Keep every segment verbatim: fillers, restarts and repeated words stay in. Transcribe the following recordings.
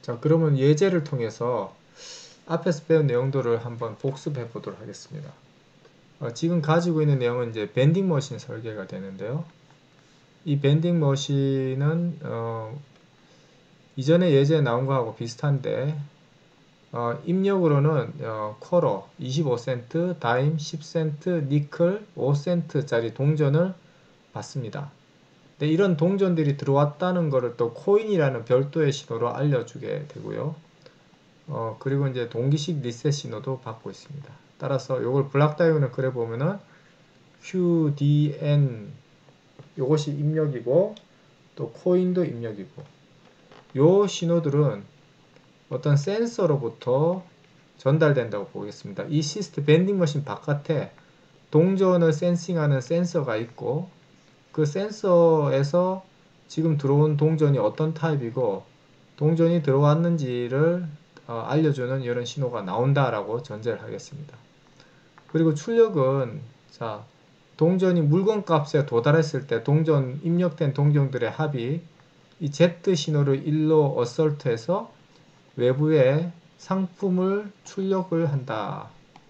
자, 그러면 예제를 통해서 앞에서 배운 내용들을 한번 복습해 보도록 하겠습니다. 어, 지금 가지고 있는 내용은 이제 밴딩 머신 설계가 되는데요. 이 밴딩 머신은 어, 이전에 예제에 나온 거하고 비슷한데 어, 입력으로는 어, 쿼러 이십오 센트, 다임 십 센트, 니클 오 센트짜리 동전을 받습니다. 근데 이런 동전들이 들어왔다는 것을 또 코인이라는 별도의 신호로 알려주게 되고요. 어, 그리고 이제 동기식 리셋 신호도 받고 있습니다. 따라서 이걸 블락 다이어그램을 그려보면은 큐, 디, 엔 이것이 입력이고 또 코인도 입력이고 요 신호들은 어떤 센서로부터 전달된다고 보겠습니다. 이 시스템 밴딩 머신 바깥에 동전을 센싱하는 센서가 있고 그 센서에서 지금 들어온 동전이 어떤 타입이고 동전이 들어왔는지를 어, 알려주는 이런 신호가 나온다라고 전제를 하겠습니다. 그리고 출력은 자 동전이 물건 값에 도달했을 때 동전 입력된 동전들의 합이 이 Z 신호를 일로 어설트해서 외부에 상품을 출력을 한다.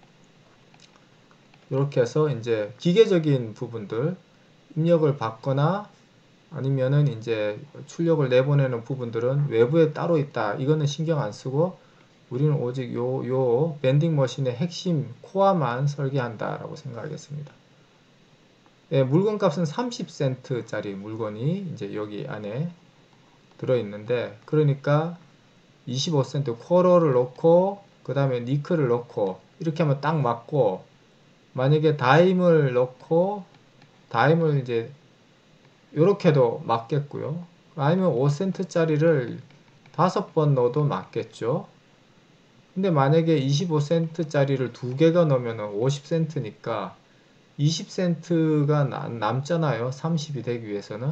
이렇게 해서 이제 기계적인 부분들 입력을 받거나 아니면은 이제 출력을 내보내는 부분들은 외부에 따로 있다. 이거는 신경 안 쓰고 우리는 오직 요, 요 밴딩 머신의 핵심 코어만 설계한다 라고 생각하겠습니다. 예, 물건 값은 삼십 센트짜리 물건이 이제 여기 안에 들어있는데 그러니까 이십오 센트 쿼러를 넣고 그 다음에 니클을 넣고 이렇게 하면 딱 맞고 만약에 다임을 넣고 다임을 이제 요렇게도 맞겠고요. 아니면 오 센트짜리를 다섯 번 넣어도 맞겠죠. 근데 만약에 이십오 센트짜리를 두 개가 넣으면 오십 센트니까 이십 센트가 남잖아요. 삼십이 되기 위해서는.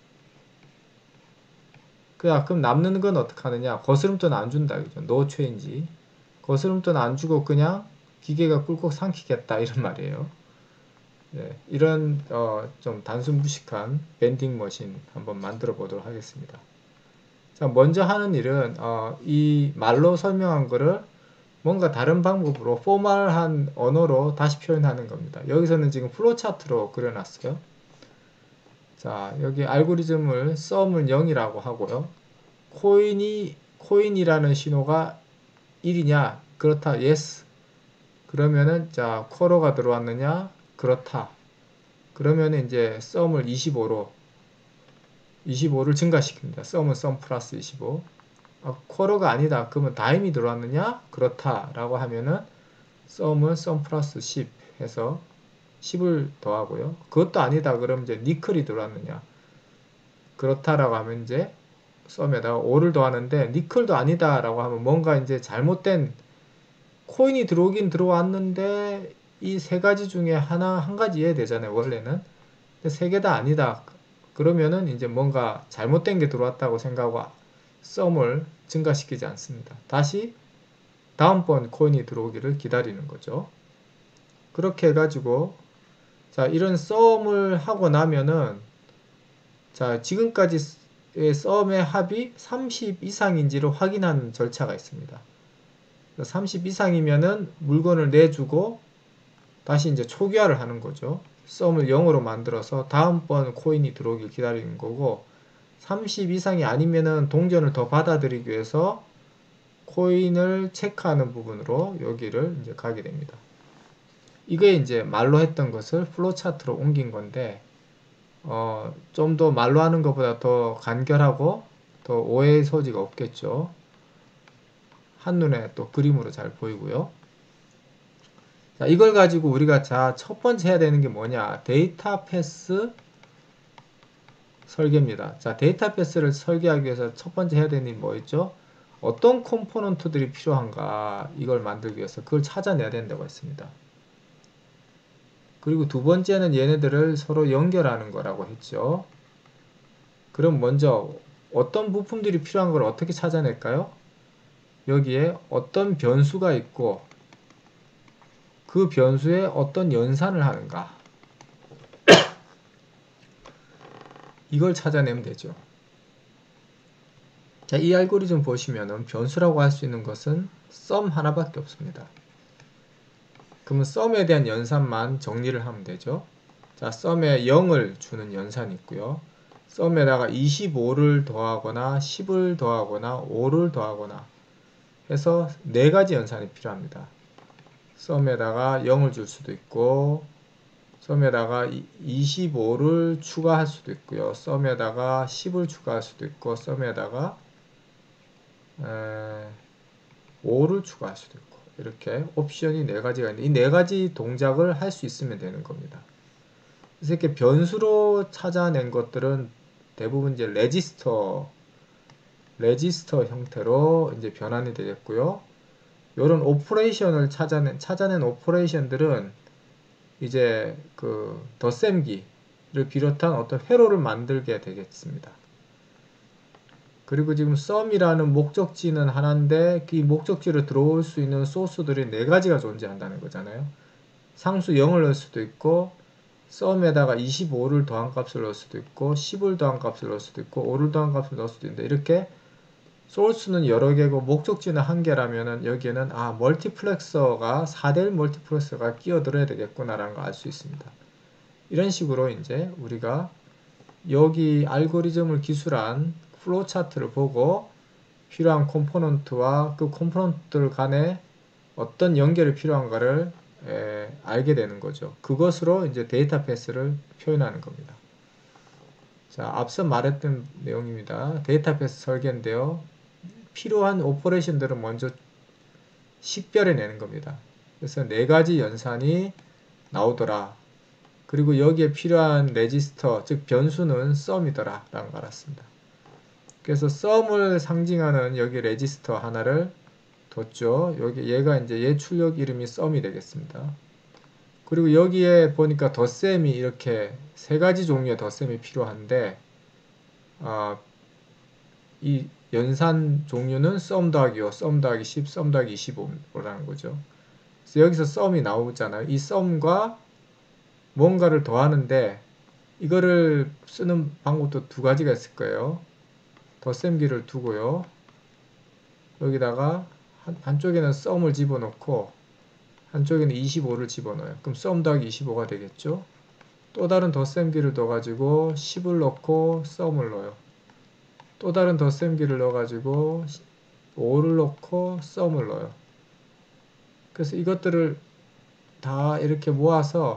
그럼 남는 건 어떻게 하느냐? 거스름돈 안 준다. 그죠? 노 체인지. 거스름돈 안 주고 그냥 기계가 꿀꺽 삼키겠다. 이런 말이에요. 네, 이런 어, 좀 단순 무식한 밴딩 머신 한번 만들어 보도록 하겠습니다. 자, 먼저 하는 일은 어, 이 말로 설명한 거를 뭔가 다른 방법으로 포멀한 언어로 다시 표현하는 겁니다. 여기서는 지금 플로차트로 그려놨어요. 자, 여기 알고리즘을 썸을 영이라고 하고요. 코인이 코인이라는 신호가 일이냐? 그렇다. yes. 그러면은 자, 쿼러가 들어왔느냐? 그렇다. 그러면 이제 썸을 이십오로 이십오를 증가시킵니다. 썸은 썸 플러스 이십오. 아, 쿼러가 아니다. 그러면 다임이 들어왔느냐? 그렇다. 라고 하면은 썸은 썸 플러스 십 해서 십을 더하고요. 그것도 아니다. 그러면 이제 니클이 들어왔느냐? 그렇다라고 하면 이제 썸에다가 오를 더하는데 니클도 아니다. 라고 하면 뭔가 이제 잘못된 코인이 들어오긴 들어왔는데 이 세 가지 중에 하나, 한 가지 이해되잖아요. 원래는. 세 개 다 아니다. 그러면은 이제 뭔가 잘못된 게 들어왔다고 생각하고 썸을 증가시키지 않습니다. 다시 다음번 코인이 들어오기를 기다리는 거죠. 그렇게 해가지고 자 이런 썸을 하고 나면은 자 지금까지의 썸의 합이 삼십 이상인지를 확인하는 절차가 있습니다. 삼십 이상이면은 물건을 내주고 다시 이제 초기화를 하는 거죠. 썸을 영으로 만들어서 다음번 코인이 들어오길 기다리는 거고 삼십 이상이 아니면은 동전을 더 받아들이기 위해서 코인을 체크하는 부분으로 여기를 이제 가게 됩니다. 이게 이제 말로 했던 것을 플로차트로 옮긴 건데 어, 좀 더 말로 하는 것보다 더 간결하고 더 오해의 소지가 없겠죠. 한눈에 또 그림으로 잘 보이고요. 자, 이걸 가지고 우리가 자, 첫 번째 해야 되는 게 뭐냐? 데이터 패스 설계입니다. 자, 데이터 패스를 설계하기 위해서 첫 번째 해야 되는 게 뭐 있죠? 어떤 컴포넌트들이 필요한가? 이걸 만들기 위해서 그걸 찾아내야 된다고 했습니다. 그리고 두 번째는 얘네들을 서로 연결하는 거라고 했죠. 그럼 먼저 어떤 부품들이 필요한 걸 어떻게 찾아낼까요? 여기에 어떤 변수가 있고 그 변수에 어떤 연산을 하는가? 이걸 찾아내면 되죠. 자, 이 알고리즘 보시면은 변수라고 할 수 있는 것은 썸 하나밖에 없습니다. 그러면 썸에 대한 연산만 정리를 하면 되죠. 자, 썸에 영을 주는 연산이 있고요. 썸에다가 이십오를 더하거나 십을 더하거나 오를 더하거나 해서 네 가지 연산이 필요합니다. 썸에다가 영을 줄 수도 있고, 썸에다가 이십오를 추가할 수도 있고요. 썸에다가 십을 추가할 수도 있고, 썸에다가 에, 오를 추가할 수도 있고, 이렇게 옵션이 네 가지가 있는데 이 네 가지 동작을 할 수 있으면 되는 겁니다. 그래서 이렇게 변수로 찾아낸 것들은 대부분 이제 레지스터 레지스터 형태로 이제 변환이 되겠고요. 이런 오퍼레이션을 찾아낸 찾아낸 오퍼레이션들은 이제 그 덧셈기를 비롯한 어떤 회로를 만들게 되겠습니다. 그리고 지금 썸이라는 목적지는 하나인데 이 목적지로 들어올 수 있는 소스들이 네 가지가 존재한다는 거잖아요. 상수 영을 넣을 수도 있고, 썸에다가 이십오를 더한 값을 넣을 수도 있고, 십을 더한 값을 넣을 수도 있고, 오를 더한 값을 넣을 수도 있는데, 이렇게 소스는 여러 개고 목적지는 한 개라면은 여기에는 아 멀티플렉서가 사 대 일 멀티플렉서가 끼어들어야 되겠구나라는 걸 알 수 있습니다. 이런 식으로 이제 우리가 여기 알고리즘을 기술한 플로우 차트를 보고 필요한 컴포넌트와 그 컴포넌트들 간에 어떤 연결이 필요한가를 에, 알게 되는 거죠. 그것으로 이제 데이터 패스를 표현하는 겁니다. 자, 앞서 말했던 내용입니다. 데이터 패스 설계인데요. 필요한 오퍼레이션들을 먼저 식별해내는 겁니다. 그래서 네 가지 연산이 나오더라. 그리고 여기에 필요한 레지스터, 즉 변수는 썸이더라 라는 걸 알았습니다. 그래서 썸을 상징하는 여기 레지스터 하나를 뒀죠. 여기 얘가 이제 얘 출력 이름이 썸이 되겠습니다. 그리고 여기에 보니까 덧셈이 이렇게 세 가지 종류의 덧셈이 필요한데 어, 이 연산 종류는 썸 더하기 오, 썸 더하기 십, 썸 더하기 이십오라는 거죠. 그래서 여기서 썸이 나오잖아요. 이 썸과 뭔가를 더하는데 이거를 쓰는 방법도 두 가지가 있을 거예요. 덧셈기를 두고요. 여기다가 한, 한쪽에는 썸을 집어넣고 한쪽에는 이십오를 집어넣어요. 그럼 썸 더하기 이십오가 되겠죠. 또 다른 덧셈기를 넣어가지고 십을 넣고 썸을 넣어요. 또 다른 덧셈기를 넣어가지고 오를 넣고 썸을 넣어요. 그래서 이것들을 다 이렇게 모아서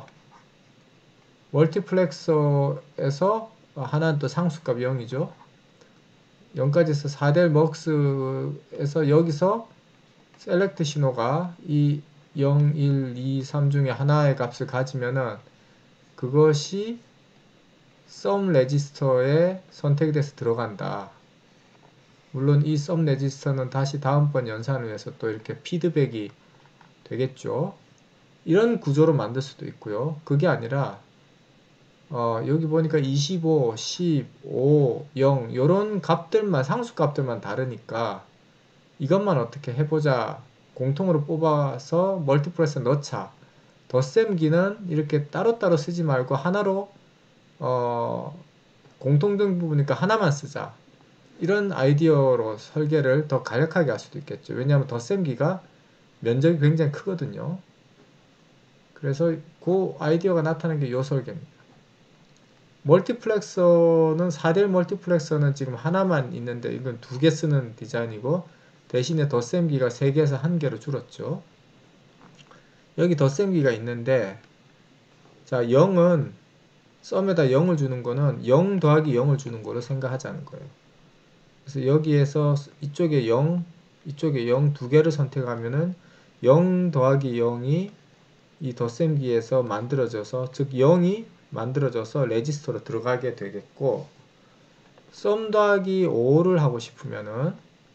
멀티플렉서에서 하나는 또 상수값 영이죠. 영까지 해서 사 대 일 먹스에서 여기서 셀렉트 신호가 이 영, 일, 이, 삼 중에 하나의 값을 가지면은 그것이 썸 레지스터에 선택이 돼서 들어간다. 물론 이 썸 레지스터는 다시 다음번 연산을 위해서 또 이렇게 피드백이 되겠죠. 이런 구조로 만들 수도 있고요. 그게 아니라 어, 여기 보니까 이십오, 십, 오, 영 이런 값들만 상수 값들만 다르니까 이것만 어떻게 해보자. 공통으로 뽑아서 멀티플렉스 넣자. 덧셈기는 이렇게 따로따로 쓰지 말고 하나로 어, 공통된 부분이니까 하나만 쓰자. 이런 아이디어로 설계를 더 간략하게 할 수도 있겠죠. 왜냐하면 덧셈기가 면적이 굉장히 크거든요. 그래서 그 아이디어가 나타난 게 요 설계입니다. 멀티플렉서는 사 대 일 멀티플렉서는 지금 하나만 있는데 이건 두 개 쓰는 디자인이고 대신에 덧셈기가 세 개에서 한 개로 줄었죠. 여기 덧셈기가 있는데 자 영은 썸에다 영을 주는 거는 영 더하기 영을 주는 거로 생각하자는 거예요. 그래서 여기에서 이쪽에 영, 이쪽에 영 두 개를 선택하면은 영 더하기 영이 이 덧셈기에서 만들어져서 즉 영이 만들어져서 레지스터로 들어가게 되겠고 썸 더하기 오를 하고 싶으면은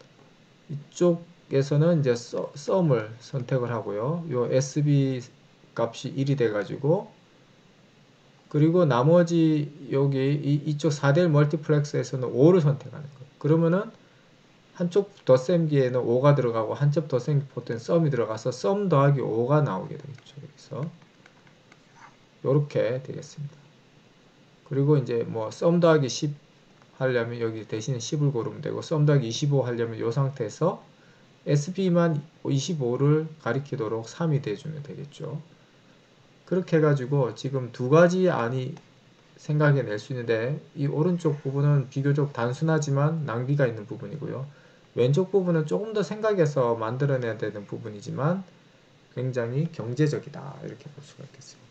이쪽에서는 이제 썸을 선택을 하고요. 요 에스비 값이 일이 돼 가지고 그리고 나머지 여기 이, 이쪽 사 대 일 멀티플렉스에서는 오를 선택하는 거예요. 그러면은 한쪽 덧셈기에는 오가 들어가고 한쪽 덧셈기 포트엔 썸이 들어가서 썸 더하기 오가 나오게 되겠죠. 여기서 요렇게 되겠습니다. 그리고 이제 뭐 썸 더하기 십 하려면 여기 대신에 십을 고르면 되고 썸 더하기 이십오 하려면 이 상태에서 에스비만 이십오를 가리키도록 삼이 돼주면 되겠죠. 그렇게 해가지고 지금 두 가지 안이 생각해 낼 수 있는데 이 오른쪽 부분은 비교적 단순하지만 낭비가 있는 부분이고요. 왼쪽 부분은 조금 더 생각해서 만들어내야 되는 부분이지만 굉장히 경제적이다 이렇게 볼 수가 있겠습니다.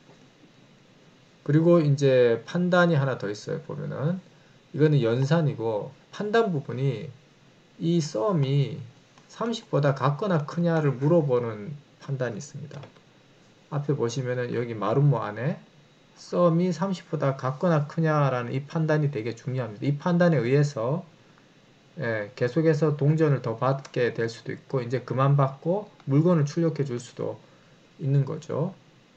그리고 이제 판단이 하나 더 있어요. 보면은 이거는 연산이고 판단 부분이 이 썸이 삼십보다 같거나 크냐를 물어보는 판단이 있습니다. 앞에 보시면은 여기 마름모 안에 썸이 삼십보다 같거나 크냐라는 이 판단이 되게 중요합니다. 이 판단에 의해서 예, 계속해서 동전을 더 받게 될 수도 있고 이제 그만 받고 물건을 출력해 줄 수도 있는 거죠.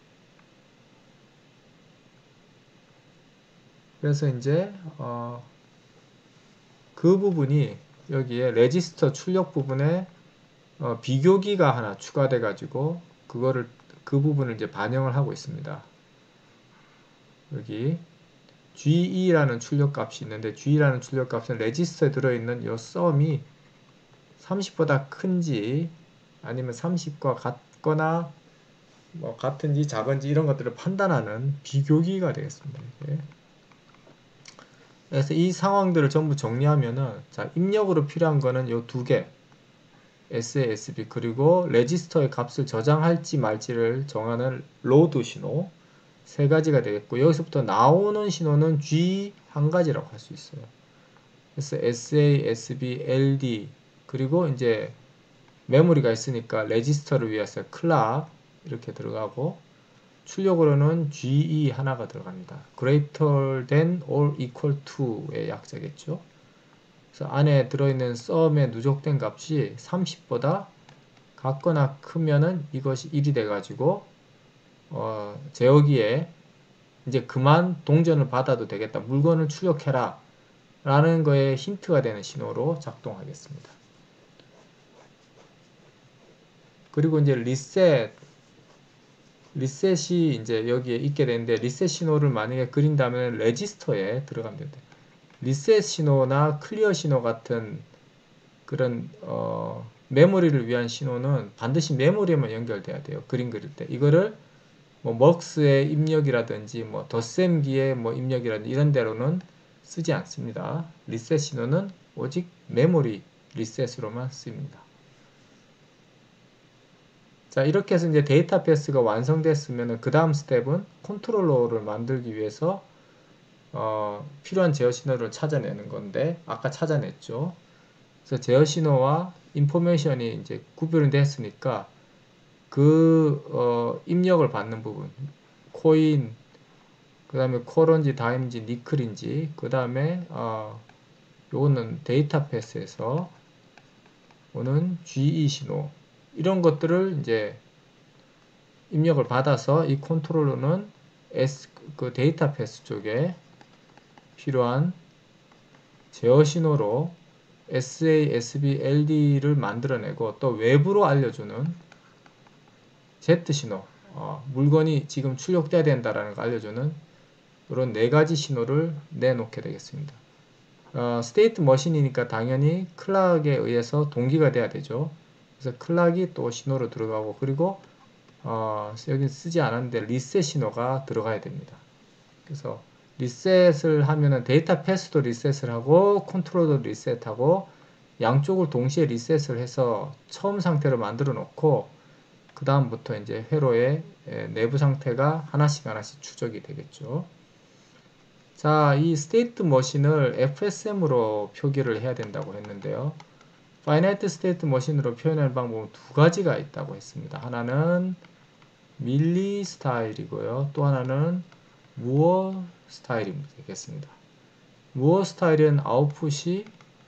그래서 이제 어, 그 부분이 여기에 레지스터 출력 부분에 어, 비교기가 하나 추가돼 가지고 그거를 그 부분을 이제 반영을 하고 있습니다. 여기 지이라는 출력값이 있는데 지이라는 출력값은 레지스터에 들어있는 이 썸이 삼십보다 큰지 아니면 삼십과 같거나 뭐 같은지 작은지 이런 것들을 판단하는 비교기가 되겠습니다. 이게. 그래서 이 상황들을 전부 정리하면은 자 입력으로 필요한 거는 이 두 개 에스에이, 에스비 그리고 레지스터의 값을 저장할지 말지를 정하는 로드 신호 세 가지가 되겠고 여기서부터 나오는 신호는 지 한 가지라고 할 수 있어요. 그래서 에스에이, 에스비, 엘디 그리고 이제 메모리가 있으니까 레지스터를 위해서 클락 이렇게 들어가고 출력으로는 지이 하나가 들어갑니다. greater than or equal to의 약자겠죠. 그래서 안에 들어있는 썸의 누적된 값이 삼십보다 같거나 크면은 이것이 일이 돼가지고 어, 제어기에 이제 그만 동전을 받아도 되겠다. 물건을 출력해라. 라는 거에 힌트가 되는 신호로 작동하겠습니다. 그리고 이제 리셋 리셋이 이제 여기에 있게 되는데 리셋 신호를 만약에 그린다면 레지스터에 들어가면 됩니다. 리셋 신호나 클리어 신호 같은 그런 어, 메모리를 위한 신호는 반드시 메모리에만 연결돼야 돼요. 그림 그릴 때 이거를 뭐 먹스의 입력이라든지 뭐 덧셈기의 뭐 입력이라든지 이런 데로는 쓰지 않습니다. 리셋 신호는 오직 메모리 리셋으로만 쓰입니다. 자 이렇게 해서 이제 데이터 패스가 완성됐으면 그 다음 스텝은 컨트롤러를 만들기 위해서 어, 필요한 제어 신호를 찾아내는 건데 아까 찾아냈죠. 그래서 제어 신호와 인포메이션이 이제 구별이 됐으니까 그 어, 입력을 받는 부분 코인 그 다음에 콜인지 다임인지 니클인지 그 다음에 어, 요거는 데이터 패스에서 오는 지이 신호 이런 것들을 이제 입력을 받아서 이 컨트롤러는 S 그 데이터 패스 쪽에 필요한 제어 신호로 에스에이, 에스비, 엘디를 만들어내고 또 외부로 알려주는 Z 신호 어, 물건이 지금 출력돼야 된다라는 걸 알려주는 이런 네 가지 신호를 내놓게 되겠습니다. 어, 스테이트 머신이니까 당연히 클락에 의해서 동기가 돼야 되죠. 그래서 클락이 또 신호로 들어가고 그리고 어, 여기 쓰지 않았는데 리셋 신호가 들어가야 됩니다. 그래서 리셋을 하면은 데이터 패스도 리셋을 하고 컨트롤도 리셋하고 양쪽을 동시에 리셋을 해서 처음 상태로 만들어 놓고 그 다음부터 이제 회로의 내부 상태가 하나씩 하나씩 추적이 되겠죠. 자, 이 스테이트 머신을 에프에스엠으로 표기를 해야 된다고 했는데요. 파이나이트 스테이트 머신으로 표현하는 방법은 두 가지가 있다고 했습니다. 하나는 밀리 스타일이고요. 또 하나는 무어 스타일이 되겠습니다. 무어 스타일은 아웃풋이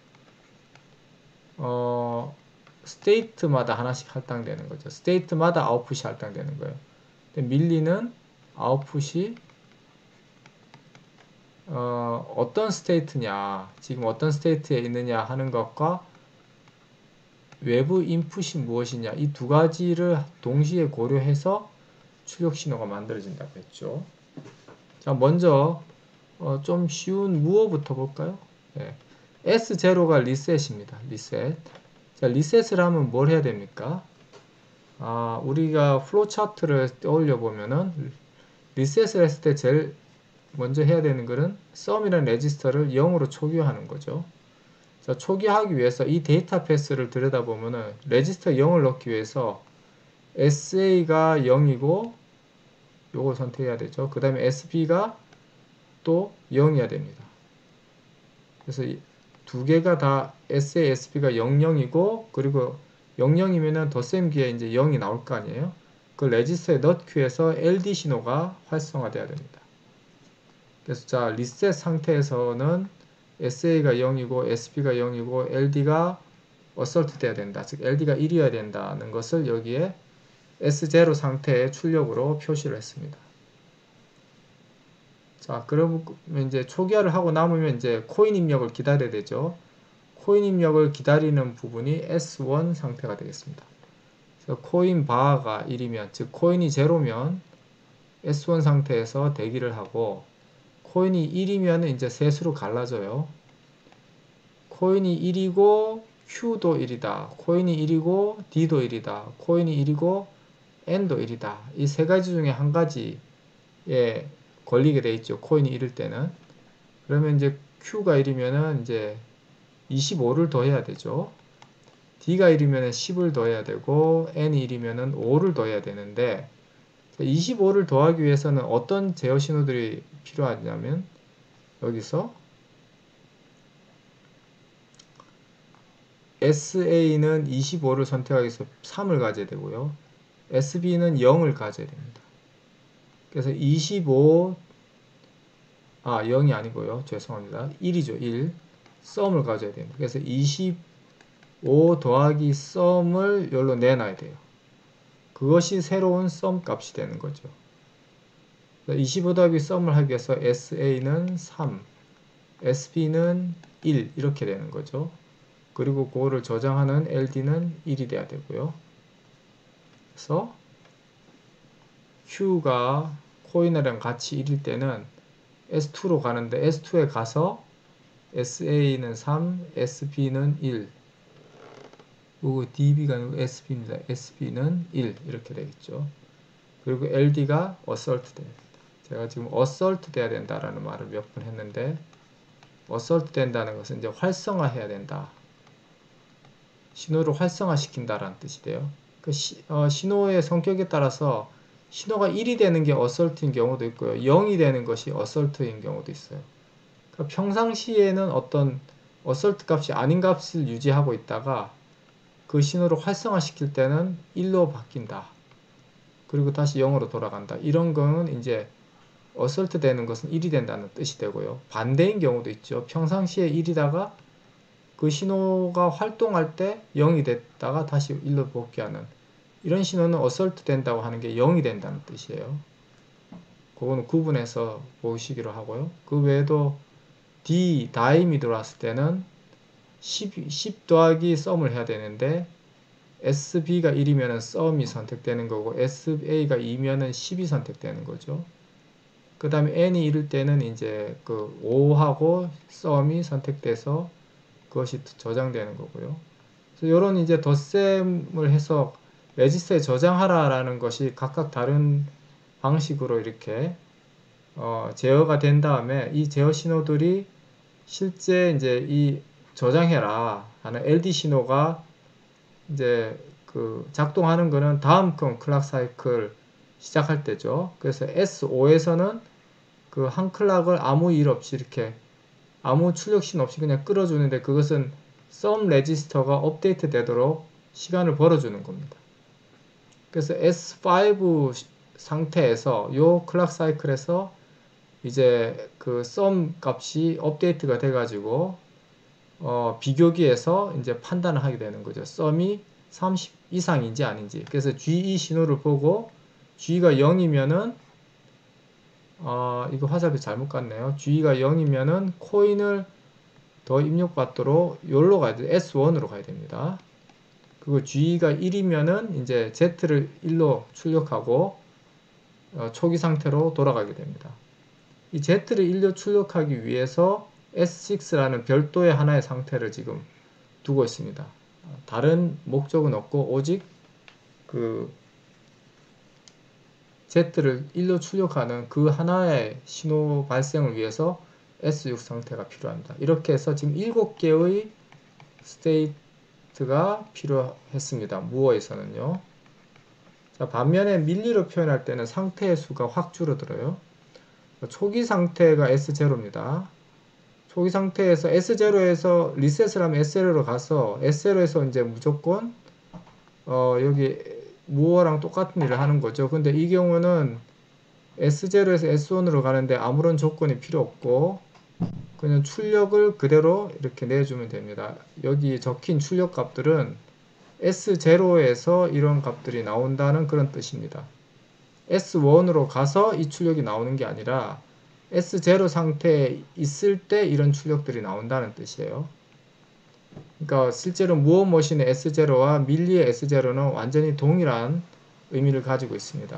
어, 스테이트마다 하나씩 할당되는 거죠. 스테이트마다 아웃풋이 할당되는 거예요. 근데 밀리는 아웃풋이 어, 어떤 스테이트냐, 지금 어떤 스테이트에 있느냐 하는 것과 외부 인풋이 무엇이냐 이 두 가지를 동시에 고려해서 출력 신호가 만들어진다고 했죠. 자, 먼저 어, 좀 쉬운 무어부터 볼까요? 예. 에스 제로가 리셋입니다. 리셋. 자, 리셋을 하면 뭘 해야 됩니까? 아, 우리가 플로우 차트를 떠올려 보면은 리셋을 했을 때 제일 먼저 해야 되는 것은 썸이라는 레지스터를 영으로 초기화하는 거죠. 자, 초기화하기 위해서 이 데이터 패스를 들여다보면은 레지스터 영을 넣기 위해서 에스에이가 영이고 요걸 선택해야 되죠. 그 다음에 에스비가 또 영이어야 됩니다. 그래서 두 개가 다 에스에이, 에스비가 영, 영이고 그리고 영, 영이면은 덧셈기에 이제 영이 나올 거 아니에요. 그 레지스터에 넣기 위해서 엘디 신호가 활성화돼야 됩니다. 그래서 자, 리셋 상태에서는 에스에이가 영이고 에스비가 영이고 엘디가 어설트 돼야 된다. 즉 엘디가 일이어야 된다는 것을 여기에 에스 제로 상태의 출력으로 표시를 했습니다. 자, 그러면 이제 초기화를 하고 남으면 이제 코인 입력을 기다려야 되죠. 코인 입력을 기다리는 부분이 에스 원 상태가 되겠습니다. 그래서 코인 바가 일이면, 즉 코인이 제로면 에스 원 상태에서 대기를 하고, 코인이 일이면 이제 셋으로 갈라져요. 코인이 일이고 Q도 일이다. 코인이 일이고 D도 일이다. 코인이 일이고 N도 일이다. 이 세 가지 중에 한 가지에 걸리게 돼 있죠. 코인이 일일 때는. 그러면 이제 Q가 일이면은 이제 이십오를 더해야 되죠. D가 일이면은 십을 더해야 되고 N이 일이면은 오를 더해야 되는데 이십오를 더하기 위해서는 어떤 제어 신호들이 필요하냐면 여기서 에스에이는 이십오를 선택하기 위해서 삼을 가져야 되고요. 에스비는 영을 가져야 됩니다. 그래서 이십오, 아, 영이 아니고요. 죄송합니다. 일이죠. 일. 썸을 가져야 됩니다. 그래서 이십오 더하기 썸을 여기로 내놔야 돼요. 그것이 새로운 썸 값이 되는 거죠. 이십오 더하기 썸을 하기 위해서 에스에이는 삼, 에스비는 일 이렇게 되는 거죠. 그리고 그거를 저장하는 엘디는 일이 돼야 되고요. 그래서 Q가 코인이랑 같이 일일 때는 에스 투로 가는데 에스 투에 가서 에스에이는 삼, 에스비는 일, 그리고 디비가 아니고 에스비입니다. 에스비는 일 이렇게 되겠죠. 그리고 엘디가 어설트 됩니다. 제가 지금 어설트 돼야 된다라는 말을 몇 번 했는데 어설트 된다는 것은 이제 활성화해야 된다. 신호를 활성화시킨다라는 뜻이 돼요. 그 시, 어, 신호의 성격에 따라서 신호가 일이 되는 게 어설트인 경우도 있고요. 영이 되는 것이 어설트인 경우도 있어요. 그러니까 평상시에는 어떤 어설트 값이 아닌 값을 유지하고 있다가 그 신호를 활성화시킬 때는 일로 바뀐다. 그리고 다시 영으로 돌아간다. 이런 거는 이제 어설트 되는 것은 일이 된다는 뜻이 되고요. 반대인 경우도 있죠. 평상시에 일이다가 그 신호가 활동할 때 영이 됐다가 다시 일로 복귀하는 이런 신호는 어설트 된다고 하는 게 영이 된다는 뜻이에요. 그거는 구분해서 보시기로 하고요. 그 외에도 D, 다임이 들어왔을 때는 십, 십 더하기 썸을 해야 되는데 에스비가 일이면 썸이 선택되는 거고 에스에이가 이면은 십이 선택되는 거죠. 그 다음에 N이 일일 때는 이제 그 오하고 썸이 선택돼서 그것이 저장되는 거고요. 그래서 이런 이제 덧셈을 해서 레지스터에 저장하라라는 것이 각각 다른 방식으로 이렇게 어, 제어가 된 다음에 이 제어 신호들이 실제 이제 이 저장해라 하는 엘디 신호가 이제 그 작동하는 거는 다음 건 클락 사이클 시작할 때죠. 그래서 에스 오에서는 그 한 클락을 아무 일 없이 이렇게 아무 출력신 없이 그냥 끌어주는데 그것은 썸 레지스터가 업데이트 되도록 시간을 벌어주는 겁니다. 그래서 에스 파이브 상태에서 요 클락 사이클에서 이제 그 썸 값이 업데이트가 돼가지고 어 비교기에서 이제 판단을 하게 되는 거죠. 썸이 삼십 이상인지 아닌지. 그래서 지이 신호를 보고 지가 영이면은 어 이거 화살표 잘못 갔네요. 지가 영이면은 코인을 더 입력받도록 여기로 가야 돼. 에스 원으로 가야 됩니다. 그리고 지가 일이면은 이제 Z를 일로 출력하고 어, 초기 상태로 돌아가게 됩니다. 이 Z를 일로 출력하기 위해서 에스 식스라는 별도의 하나의 상태를 지금 두고 있습니다. 다른 목적은 없고 오직 그 Z를 일로 출력하는 그 하나의 신호 발생을 위해서 에스 육 상태가 필요합니다. 이렇게 해서 지금 일곱 개의 스테이트가 필요했습니다. 무어에서는요. 자, 반면에 밀리로 표현할 때는 상태의 수가 확 줄어들어요. 초기 상태가 에스 제로입니다. 초기 상태에서 에스 제로에서 리셋을 하면 에스 제로로 가서 에스 제로에서 이제 무조건 어 여기 무어랑 똑같은 일을 하는 거죠. 근데 이 경우는 에스 제로에서 에스 원으로 가는데 아무런 조건이 필요 없고 그냥 출력을 그대로 이렇게 내주면 됩니다. 여기 적힌 출력 값들은 에스 제로에서 이런 값들이 나온다는 그런 뜻입니다. 에스 원으로 가서 이 출력이 나오는 게 아니라 에스 제로 상태에 있을 때 이런 출력들이 나온다는 뜻이에요. 그러니까 실제로 무어 머신의 에스 제로와 밀리의 에스 제로는 완전히 동일한 의미를 가지고 있습니다.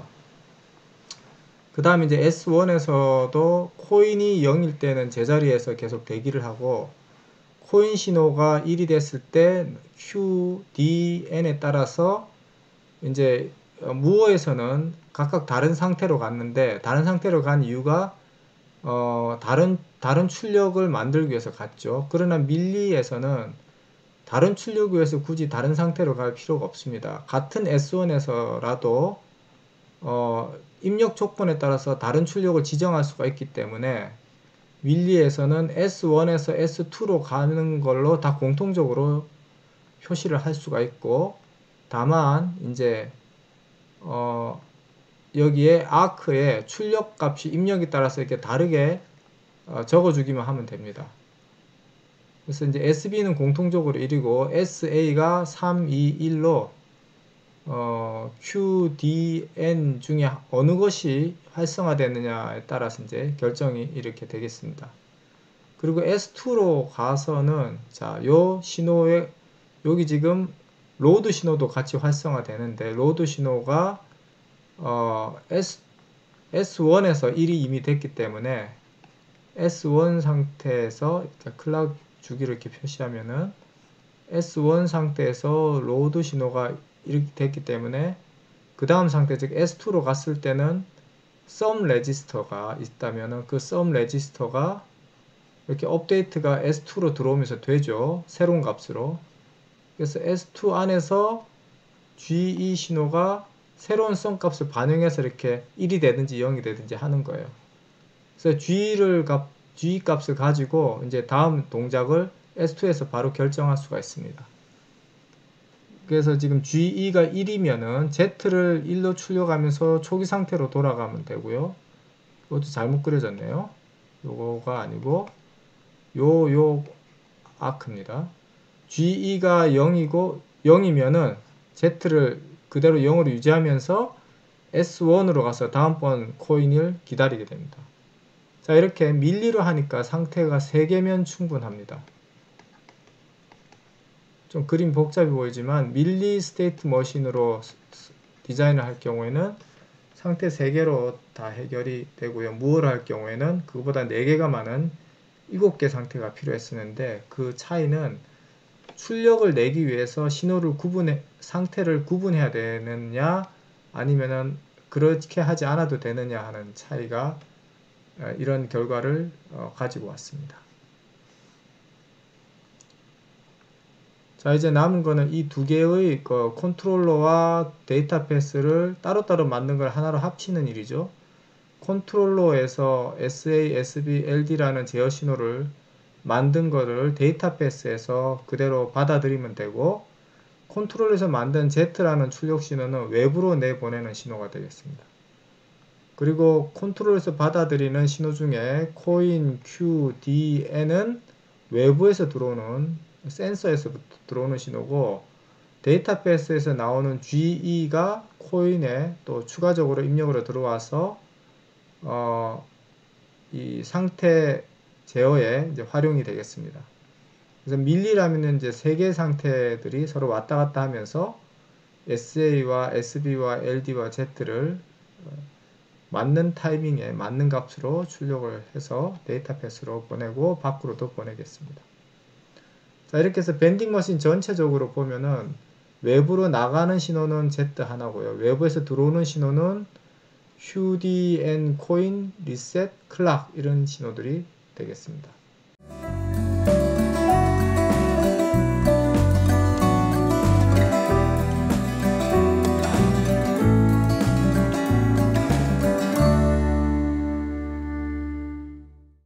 그 다음에 이제 에스 원에서도 코인이 영일 때는 제자리에서 계속 대기를 하고 코인 신호가 일이 됐을 때 큐, 디, 엔에 따라서 이제 무어에서는 각각 다른 상태로 갔는데 다른 상태로 간 이유가 어 다른 다른 출력을 만들기 위해서 갔죠. 그러나 밀리에서는 다른 출력을 위해서 굳이 다른 상태로 갈 필요가 없습니다. 같은 에스 원에서라도 어 입력 조건에 따라서 다른 출력을 지정할 수가 있기 때문에 밀리에서는 에스 원에서 에스 투로 가는 걸로 다 공통적으로 표시를 할 수가 있고 다만 이제 어 여기에 아크에 출력 값이 입력에 따라서 이렇게 다르게 어 적어주기만 하면 됩니다. 그래서 이제 에스비는 공통적으로 일이고 에스에이가 삼, 이, 일로 어, 큐, 디, 엔 중에 어느 것이 활성화되느냐에 따라서 이제 결정이 이렇게 되겠습니다. 그리고 에스 투로 가서는 자, 요 신호에 여기 지금 로드 신호도 같이 활성화되는데 로드 신호가 어, S, 에스 원에서 일이 이미 됐기 때문에 에스 원 상태에서 클락 주기를 이렇게 표시하면은 에스 원 상태에서 로드 신호가 이렇게 됐기 때문에 그 다음 상태 즉 에스 투로 갔을 때는 sum 레지스터가 있다면은 그 sum 레지스터가 이렇게 업데이트가 에스 투로 들어오면서 되죠. 새로운 값으로. 그래서 에스 투 안에서 지이 신호가 새로운 sum 값을 반영해서 이렇게 일이 되든지 영이 되든지 하는 거예요. 그래서 G를 값, G 값을 가지고 이제 다음 동작을 에스 투에서 바로 결정할 수가 있습니다. 그래서 지금 지이가 일이면은 Z를 일로 출력하면서 초기 상태로 돌아가면 되고요. 이것도 잘못 그려졌네요. 요거가 아니고 요, 요 아크입니다. 지이가 영이고 영이면은 Z를 그대로 영으로 유지하면서 에스 원으로 가서 다음번 코인을 기다리게 됩니다. 자, 이렇게 밀리로 하니까 상태가 세 개면 충분합니다. 좀 그림 복잡해 보이지만 밀리 스테이트 머신으로 디자인을 할 경우에는 상태 세 개로 다 해결이 되고요. 무어를 할 경우에는 그거보다 네 개가 많은 일곱 개 상태가 필요했었는데 그 차이는 출력을 내기 위해서 신호를 구분해 상태를 구분해야 되느냐 아니면은 그렇게 하지 않아도 되느냐 하는 차이가 이런 결과를 가지고 왔습니다. 자, 이제 남은 거는 이 두 개의 그 컨트롤러와 데이터 패스를 따로따로 만든 걸 하나로 합치는 일이죠. 컨트롤러에서 에스에이, 에스비, 엘디라는 제어 신호를 만든 거를 데이터 패스에서 그대로 받아들이면 되고 컨트롤에서 만든 Z라는 출력 신호는 외부로 내보내는 신호가 되겠습니다. 그리고 컨트롤에서 받아들이는 신호 중에 코인, Q, D, N은 외부에서 들어오는 센서에서 들어오는 신호고 데이터 패스에서 나오는 지이가 코인에 또 추가적으로 입력으로 들어와서 어, 이 상태 제어에 이제 활용이 되겠습니다. 그래서 밀리라면 이제 세 개의 상태들이 서로 왔다 갔다 하면서 에스에이와 에스비와 엘디와 Z를 맞는 타이밍에 맞는 값으로 출력을 해서 데이터 패스로 보내고 밖으로도 보내겠습니다. 자, 이렇게 해서 밴딩 머신 전체적으로 보면은 외부로 나가는 신호는 Z 하나고요. 외부에서 들어오는 신호는 휴디 앤 코인, 리셋, 클락 이런 신호들이 되겠습니다.